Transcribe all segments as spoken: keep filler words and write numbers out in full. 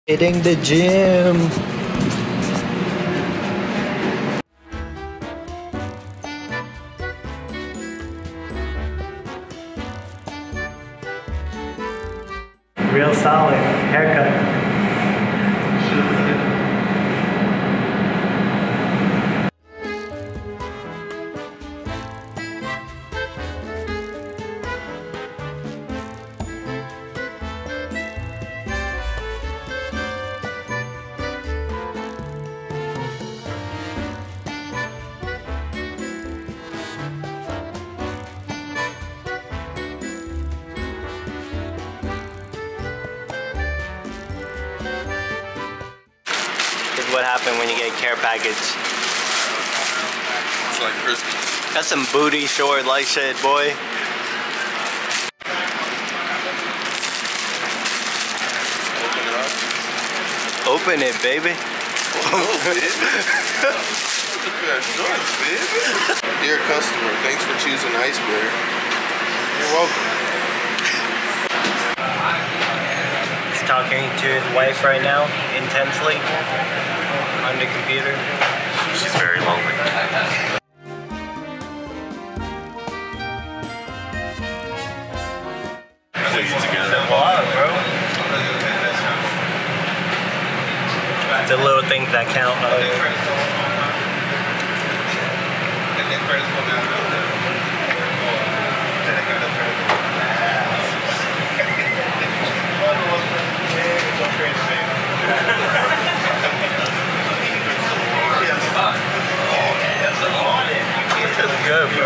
Hitting the gym. Real solid haircut. What happened when you get a care package? It's like Christmas. That's some booty short like shit, boy. Open it up. Open it, baby. Oh, baby. Look at that joints, baby. Dear customer, thanks for choosing Iceberg. You're welcome. He's talking to his wife right now, intensely. On the computer. She's very lonely. Together. Vlog, bro. The little things that count. Good, bro.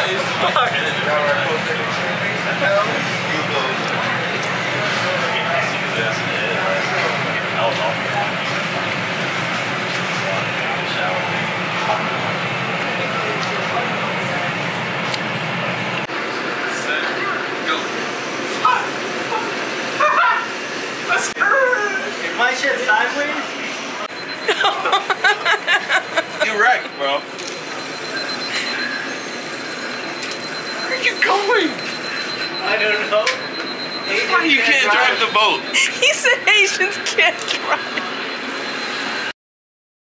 Is my shit sideways? You wrecked, bro. Where are you going? I don't know. Why you can't drive the boat? He said Asians can't drive.